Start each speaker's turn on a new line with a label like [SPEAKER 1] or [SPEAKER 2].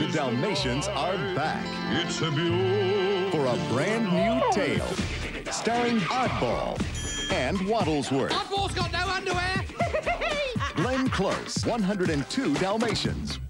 [SPEAKER 1] 102 Dalmatians are back.
[SPEAKER 2] It's a beautiful
[SPEAKER 1] For a brand new tale, starring Oddball and Waddlesworth.
[SPEAKER 3] Oddball's got no underwear!
[SPEAKER 1] Glenn Close, 102 Dalmatians.